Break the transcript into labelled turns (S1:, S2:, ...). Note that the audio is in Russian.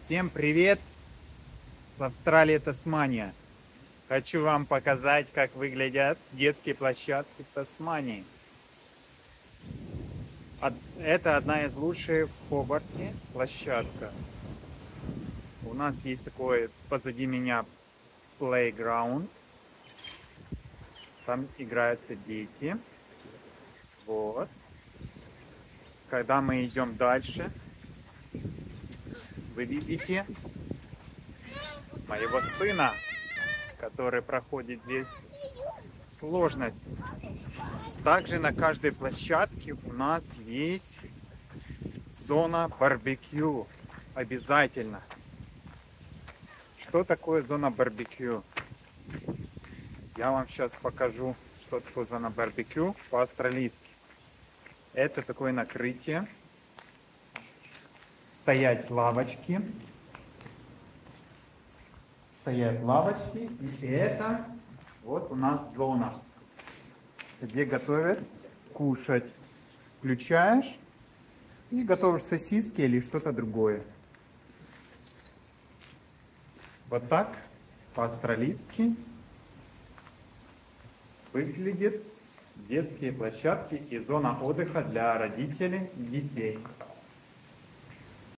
S1: Всем привет! С Австралии, Тасмания. Хочу вам показать, как выглядят детские площадки в Тасмании. Это одна из лучших в Хобарте площадка. У нас есть такой позади меня playground. Там играются дети. Вот. Когда мы идем дальше, вы видите моего сына, который проходит здесь сложность. Также на каждой площадке у нас есть зона барбекю. Обязательно. Что такое зона барбекю? Я вам сейчас покажу, что такое зона барбекю по-австралийски. Это такое накрытие. Стоять лавочки. Стоят лавочки. И это вот у нас зона, где готовят кушать. Включаешь и готовишь сосиски или что-то другое. Вот так по-австралийски выглядят детские площадки и зона отдыха для родителей и детей.